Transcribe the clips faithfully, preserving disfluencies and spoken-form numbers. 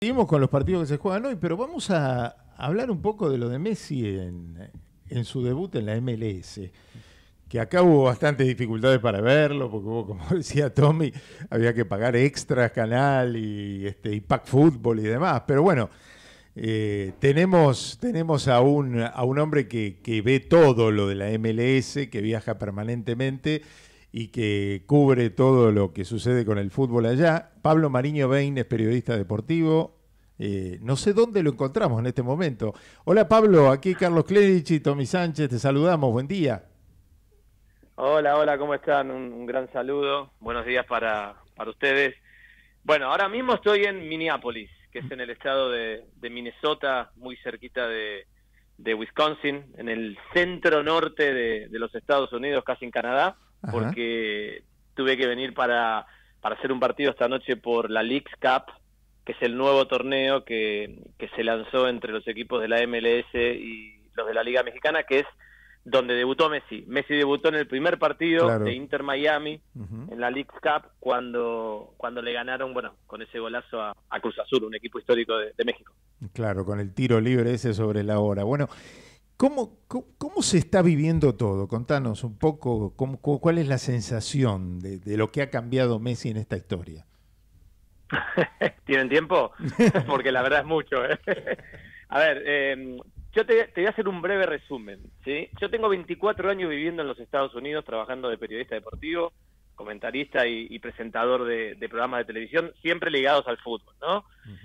Seguimos con los partidos que se juegan hoy, pero vamos a hablar un poco de lo de Messi en, en su debut en la M L S. Que acá hubo bastantes dificultades para verlo, porque hubo, como decía Tommy, había que pagar extras, canal y, este, y pack fútbol y demás. Pero bueno, eh, tenemos, tenemos a, un, a un hombre que, que ve todo lo de la M L S, que viaja permanentemente y que cubre todo lo que sucede con el fútbol allá. Pablo Mariño Bain es periodista deportivo. Eh, no sé dónde lo encontramos en este momento. Hola Pablo, aquí Carlos Clerici y Tommy Sánchez, te saludamos, buen día. Hola, hola, ¿cómo están? Un, un gran saludo, buenos días para, para ustedes. Bueno, ahora mismo estoy en Minneapolis, que es en el estado de, de Minnesota, muy cerquita de, de Wisconsin, en el centro norte de, de los Estados Unidos, casi en Canadá. Ajá. Porque tuve que venir para, para hacer un partido esta noche por la Leagues Cup, que es el nuevo torneo que, que se lanzó entre los equipos de la M L S y los de la Liga Mexicana, que es donde debutó Messi. Messi debutó en el primer partido claro. de Inter Miami, uh-huh. en la Leagues Cup, cuando, cuando le ganaron, bueno, con ese golazo a, a Cruz Azul, un equipo histórico de, de México. Claro, con el tiro libre ese sobre la hora. Bueno, ¿Cómo, cómo, ¿Cómo se está viviendo todo? Contanos un poco cómo, cuál es la sensación de, de lo que ha cambiado Messi en esta historia. ¿Tienen tiempo? Porque la verdad es mucho. ¿eh? A ver, eh, yo te, te voy a hacer un breve resumen. ¿sí? Yo tengo veinticuatro años viviendo en los Estados Unidos, trabajando de periodista deportivo, comentarista y, y presentador de, de programas de televisión, siempre ligados al fútbol, ¿no? Uh-huh.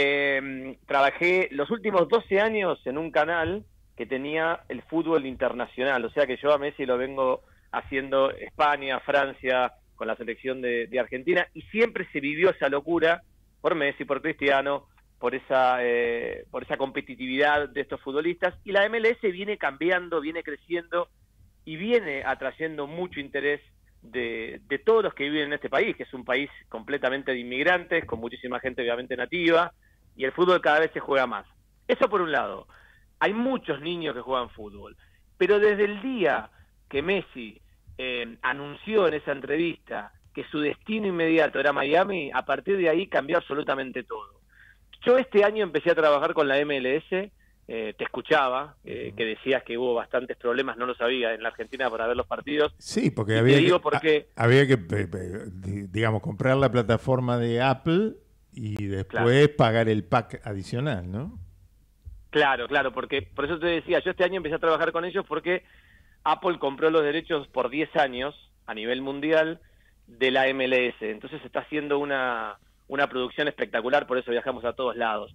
eh, trabajé los últimos doce años en un canal que tenía el fútbol internacional, o sea que yo a Messi lo vengo haciendo España, Francia, con la selección de, de Argentina, y siempre se vivió esa locura por Messi, por Cristiano, por esa eh, por esa competitividad de estos futbolistas, y la M L S viene cambiando, viene creciendo, y viene atrayendo mucho interés de, de todos los que viven en este país, que es un país completamente de inmigrantes, con muchísima gente obviamente nativa, y el fútbol cada vez se juega más. Eso por un lado. Hay muchos niños que juegan fútbol, pero desde el día que Messi eh, anunció en esa entrevista que su destino inmediato era Miami, a partir de ahí cambió absolutamente todo. Yo este año empecé a trabajar con la M L S, eh, te escuchaba, eh, que decías que hubo bastantes problemas, no lo sabía, en la Argentina para ver los partidos. Sí, porque había, que, porque... había que, digamos, comprar la plataforma de Apple y después claro. pagar el pack adicional, ¿no? Claro, claro, porque por eso te decía, yo este año empecé a trabajar con ellos porque Apple compró los derechos por diez años a nivel mundial de la M L S, entonces está haciendo una, una producción espectacular, por eso viajamos a todos lados.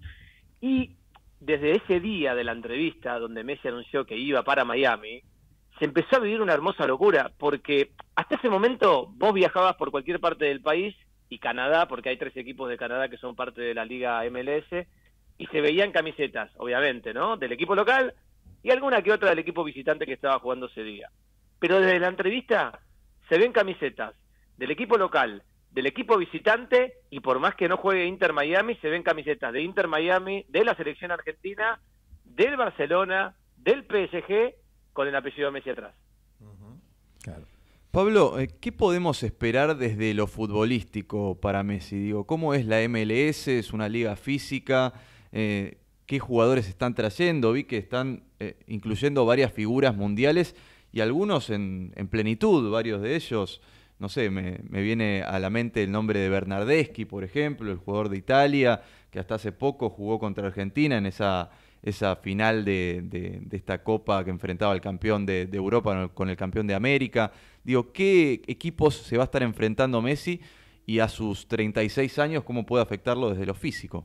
Y desde ese día de la entrevista donde Messi anunció que iba para Miami, se empezó a vivir una hermosa locura, porque hasta ese momento vos viajabas por cualquier parte del país, y Canadá, porque hay tres equipos de Canadá que son parte de la Liga M L S, y se veían camisetas, obviamente, ¿no? Del equipo local y alguna que otra del equipo visitante que estaba jugando ese día. Pero desde la entrevista se ven camisetas del equipo local, del equipo visitante, y por más que no juegue Inter Miami, se ven camisetas de Inter Miami, de la selección argentina, del Barcelona, del P S G, con el apellido Messi atrás. Uh-huh. Claro. Pablo, ¿qué podemos esperar desde lo futbolístico para Messi? Digo, ¿cómo es la M L S? ¿Es una liga física? Eh, ¿Qué jugadores están trayendo? Vi que están eh, incluyendo varias figuras mundiales y algunos en, en plenitud, varios de ellos. No sé, me, me viene a la mente el nombre de Bernardeschi, por ejemplo, el jugador de Italia, que hasta hace poco jugó contra Argentina en esa, esa final de, de, de esta Copa que enfrentaba al campeón de, de Europa con el campeón de América. Digo, ¿qué equipos se va a estar enfrentando Messi y a sus treinta y seis años cómo puede afectarlo desde lo físico?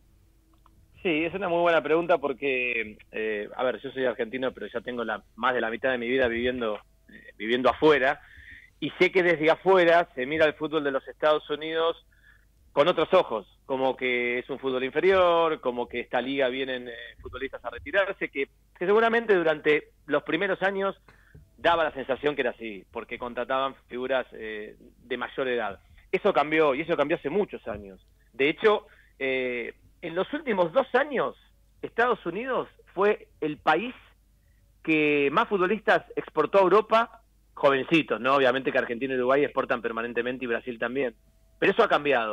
Sí, es una muy buena pregunta porque, eh, a ver, yo soy argentino, pero ya tengo la, más de la mitad de mi vida viviendo, eh, viviendo afuera, y sé que desde afuera se mira el fútbol de los Estados Unidos con otros ojos, como que es un fútbol inferior, como que esta liga vienen eh, futbolistas a retirarse, que, que seguramente durante los primeros años daba la sensación que era así, porque contrataban figuras eh, de mayor edad. Eso cambió, y eso cambió hace muchos años. De hecho, eh, en los últimos dos años, Estados Unidos fue el país que más futbolistas exportó a Europa, jovencitos, ¿no? Obviamente que Argentina y Uruguay exportan permanentemente y Brasil también. Pero eso ha cambiado.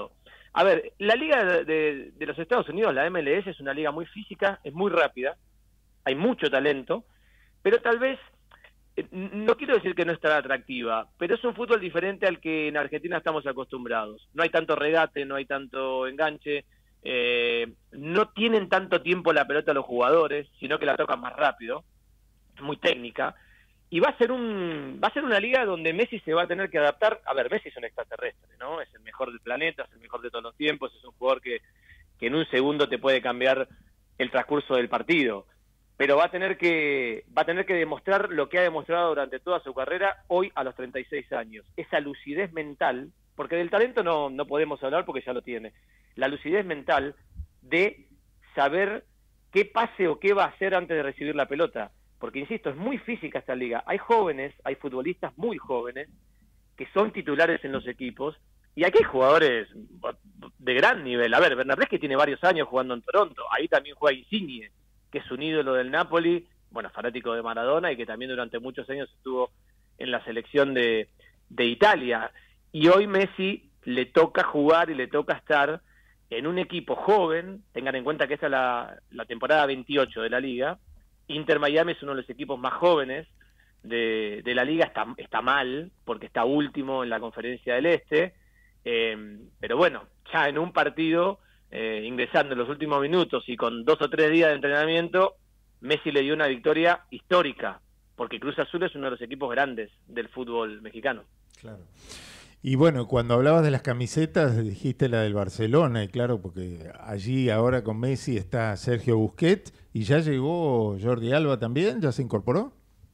A ver, la liga de, de, de los Estados Unidos, la M L S, es una liga muy física, es muy rápida, hay mucho talento, pero tal vez, eh, no quiero decir que no es tan atractiva, pero es un fútbol diferente al que en Argentina estamos acostumbrados. No hay tanto regate, no hay tanto enganche, eh, no tienen tanto tiempo la pelota los jugadores, sino que la tocan más rápido, es muy técnica. Y va a ser un va a ser una liga donde Messi se va a tener que adaptar. A ver, Messi es un extraterrestre, ¿no? Es el mejor del planeta, es el mejor de todos los tiempos, es un jugador que, que en un segundo te puede cambiar el transcurso del partido. Pero va a tener que va a tener que demostrar lo que ha demostrado durante toda su carrera hoy a los treinta y seis años. Esa lucidez mental, porque del talento no, no podemos hablar porque ya lo tiene. La lucidez mental de saber qué pase o qué va a hacer antes de recibir la pelota. Porque, insisto, es muy física esta liga. Hay jóvenes, hay futbolistas muy jóvenes que son titulares en los equipos, y aquí hay jugadores de gran nivel. A ver, Bernardeschi tiene varios años jugando en Toronto, ahí también juega Insigne, que es un ídolo del Napoli, bueno, fanático de Maradona, y que también durante muchos años estuvo en la selección de, de Italia. Y hoy Messi le toca jugar y le toca estar en un equipo joven. Tengan en cuenta que esta es la, la temporada veintiocho de la liga. Inter Miami es uno de los equipos más jóvenes de, de la liga, está, está mal, porque está último en la Conferencia del Este, eh, pero bueno, ya en un partido, eh, ingresando en los últimos minutos y con dos o tres días de entrenamiento, Messi le dio una victoria histórica, porque Cruz Azul es uno de los equipos grandes del fútbol mexicano. Claro. Y bueno, cuando hablabas de las camisetas, dijiste la del Barcelona, y claro, porque allí ahora con Messi está Sergio Busquets, y ya llegó Jordi Alba también, ¿ya se incorporó?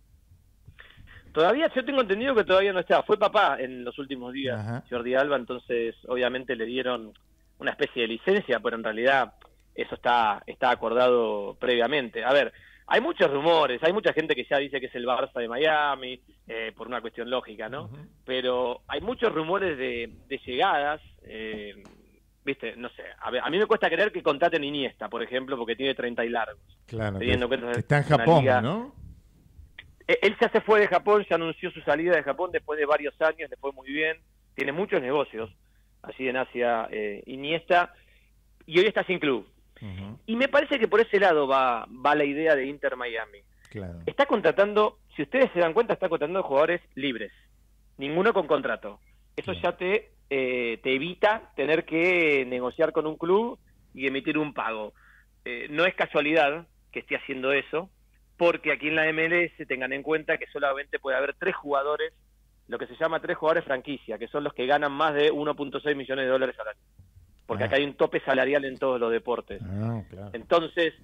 Todavía, yo tengo entendido que todavía no está, fue papá en los últimos días. Ajá. Jordi Alba, entonces obviamente le dieron una especie de licencia, pero en realidad eso está, está acordado previamente. A ver, hay muchos rumores, hay mucha gente que ya dice que es el Barça de Miami, eh, por una cuestión lógica, ¿no? Uh-huh. Pero hay muchos rumores de, de llegadas, eh, viste, no sé, a, ver, a mí me cuesta creer que contraten Iniesta, por ejemplo, porque tiene treinta y largos. Claro, que está en Japón, liga, ¿no? Él ya se fue de Japón, ya anunció su salida de Japón después de varios años, le fue muy bien, tiene muchos negocios allí en Asia, eh, Iniesta, y hoy está sin club. Uh-huh. Y me parece que por ese lado va, va la idea de Inter Miami. Claro. Está contratando, si ustedes se dan cuenta, está contratando jugadores libres, ninguno con contrato. Eso claro. ya te, eh, te evita tener que negociar con un club y emitir un pago. Eh, no es casualidad que esté haciendo eso, porque aquí en la M L S tengan en cuenta que solamente puede haber tres jugadores, lo que se llama tres jugadores franquicia, que son los que ganan más de uno punto seis millones de dólares al año. Porque ah. acá hay un tope salarial en todos los deportes. Ah, claro. Entonces,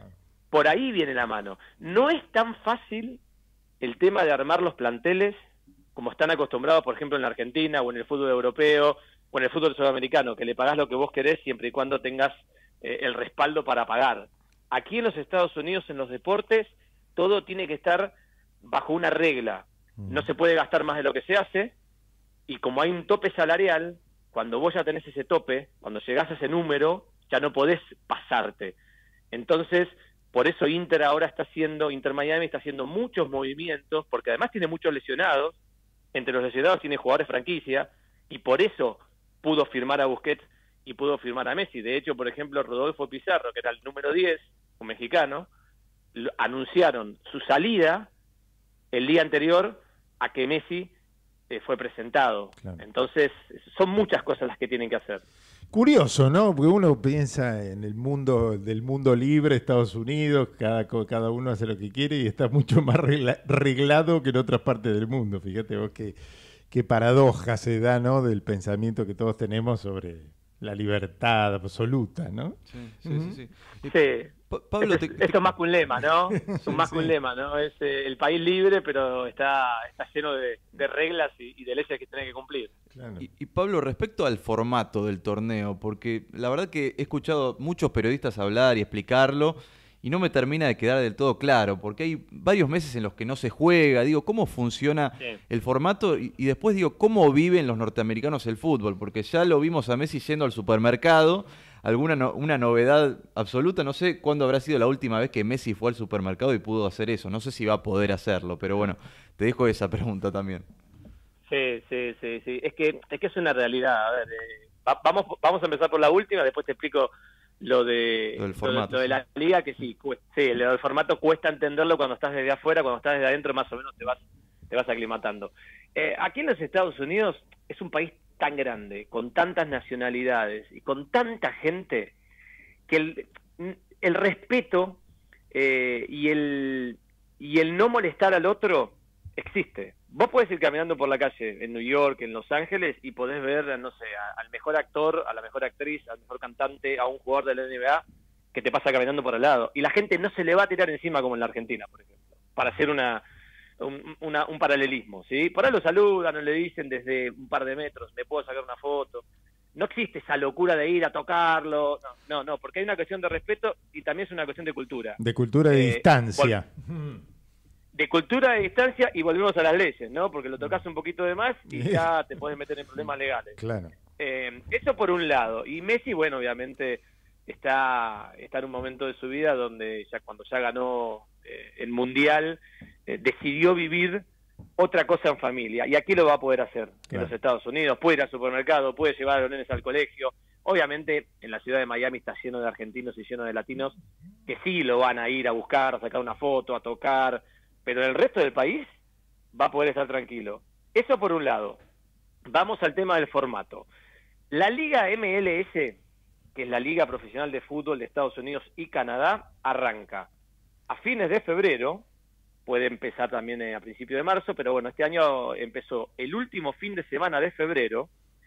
por ahí viene la mano. No es tan fácil el tema de armar los planteles como están acostumbrados, por ejemplo, en la Argentina o en el fútbol europeo o en el fútbol sudamericano, que le pagás lo que vos querés siempre y cuando tengas eh, el respaldo para pagar. Aquí en los Estados Unidos, en los deportes, todo tiene que estar bajo una regla. No se puede gastar más de lo que se hace, y como hay un tope salarial, cuando vos ya tenés ese tope, cuando llegás a ese número, ya no podés pasarte. Entonces, por eso Inter ahora está haciendo, Inter Miami está haciendo muchos movimientos, porque además tiene muchos lesionados, entre los lesionados tiene jugadores franquicia, y por eso pudo firmar a Busquets y pudo firmar a Messi. De hecho, por ejemplo, Rodolfo Pizarro, que era el número diez, un mexicano, anunciaron su salida el día anterior a que Messi eh, fue presentado. Claro. Entonces, son muchas cosas las que tienen que hacer. Curioso, ¿no? Porque uno piensa en el mundo del mundo libre, Estados Unidos, cada, cada uno hace lo que quiere y está mucho más regla, reglado que en otras partes del mundo. Fíjate vos qué, qué paradoja se da, ¿no? Del pensamiento que todos tenemos sobre la libertad absoluta, ¿no? Sí, sí, uh-huh. sí. sí. sí. Pablo, te, te... Esto es más que un lema, ¿no? Es más sí. que un lema, ¿no? Es eh, el país libre, pero está, está lleno de, de reglas y, y de leyes que tiene que cumplir. Claro. Y, y Pablo, respecto al formato del torneo, porque la verdad que he escuchado muchos periodistas hablar y explicarlo, y no me termina de quedar del todo claro, porque hay varios meses en los que no se juega. Digo, ¿cómo funciona sí. el formato? Y, y después digo, ¿cómo viven los norteamericanos el fútbol? Porque ya lo vimos a Messi yendo al supermercado. ¿Alguna no, una novedad absoluta? No sé cuándo habrá sido la última vez que Messi fue al supermercado y pudo hacer eso. No sé si va a poder hacerlo, pero bueno, te dejo esa pregunta también. Sí, sí, sí, sí. Es que es que es una realidad. A ver, eh, Va, vamos, vamos a empezar por la última, después te explico lo de, lo del formato, lo, lo de la liga, que sí, cu sí, lo del formato cuesta entenderlo cuando estás desde afuera, cuando estás desde adentro más o menos te vas, te vas aclimatando. Eh, aquí en los Estados Unidos es un país tan grande, con tantas nacionalidades y con tanta gente, que el, el respeto eh, y, el, y el no molestar al otro existe. Vos podés ir caminando por la calle en New York, en Los Ángeles, y podés ver, no sé, a, al mejor actor, a la mejor actriz, al mejor cantante, a un jugador de la N B A que te pasa caminando por al lado. Y la gente no se le va a tirar encima como en la Argentina, por ejemplo, para hacer una, un, una, un paralelismo, ¿sí? Por ahí lo saludan o le dicen desde un par de metros, ¿me puedo sacar una foto? No existe esa locura de ir a tocarlo, no, no, no, porque hay una cuestión de respeto y también es una cuestión de cultura. De cultura de eh, distancia. De cultura de distancia, y volvemos a las leyes, ¿no? Porque lo tocas un poquito de más y ya te puedes meter en problemas legales. Claro. Eh, eso por un lado. Y Messi, bueno, obviamente está, está en un momento de su vida donde ya cuando ya ganó eh, el Mundial, eh, decidió vivir otra cosa en familia. Y aquí lo va a poder hacer, claro, en los Estados Unidos. Puede ir al supermercado, puede llevar a los nenes al colegio. Obviamente en la ciudad de Miami está lleno de argentinos y lleno de latinos que sí lo van a ir a buscar, a sacar una foto, a tocar, pero el resto del país va a poder estar tranquilo. Eso por un lado. Vamos al tema del formato. La Liga M L S, que es la Liga Profesional de Fútbol de Estados Unidos y Canadá, arranca a fines de febrero, puede empezar también a principios de marzo, pero bueno, este año empezó el último fin de semana de febrero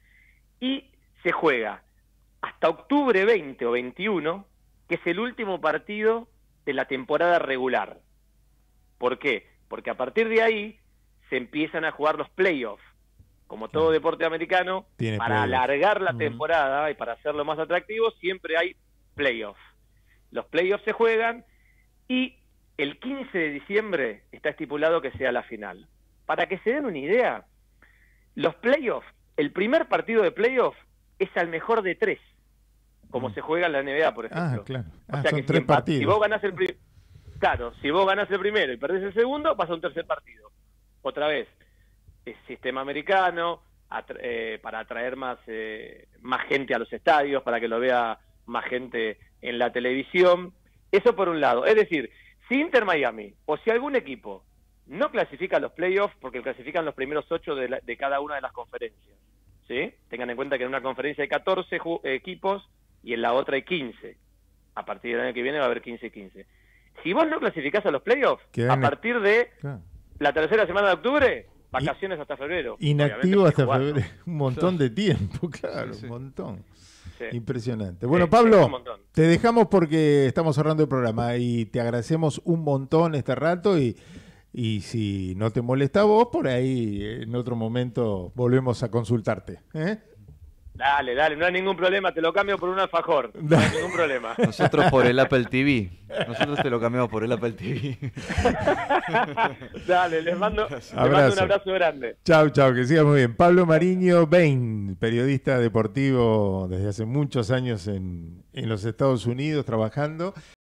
y se juega hasta octubre veinte o veintiuno, que es el último partido de la temporada regular. ¿Por qué? Porque a partir de ahí se empiezan a jugar los playoffs. Como todo deporte americano, Tiene para playoff. alargar la Uh-huh. temporada y para hacerlo más atractivo, siempre hay playoffs. Los playoffs se juegan y el quince de diciembre está estipulado que sea la final. Para que se den una idea, los playoffs, el primer partido de playoffs es al mejor de tres, como uh-huh. se juega en la N B A, por ejemplo. Ah, claro. Ah, o sea son que tres si, partidos. Si vos ganás el pri- Claro, si vos ganás el primero y perdés el segundo, pasa un tercer partido. Otra vez, es sistema americano, atra- eh, para atraer más, eh, más gente a los estadios, para que lo vea más gente en la televisión. Eso por un lado. Es decir, si Inter Miami o si algún equipo no clasifica a los playoffs, porque clasifican los primeros ocho de, la, de cada una de las conferencias, ¿sí? Tengan en cuenta que en una conferencia hay catorce ju- equipos y en la otra hay quince. A partir del año que viene va a haber quince y quince. Si vos no clasificás a los playoffs, a partir de claro. la tercera semana de octubre, vacaciones hasta febrero. Inactivo hasta febrero. Un montón de tiempo, claro, sí, sí. un montón. Sí. Impresionante. Bueno, sí, Pablo, te dejamos porque estamos cerrando el programa y te agradecemos un montón este rato y, y si no te molesta a vos, por ahí en otro momento volvemos a consultarte. ¿eh? Dale, dale, no hay ningún problema, te lo cambio por un alfajor, no hay ningún problema. Nosotros por el Apple T V, nosotros te lo cambiamos por el Apple T V. Dale, les mando, les mando un abrazo grande. Chau, chau, que siga muy bien. Pablo Mariño Bain, periodista deportivo desde hace muchos años en, en los Estados Unidos trabajando.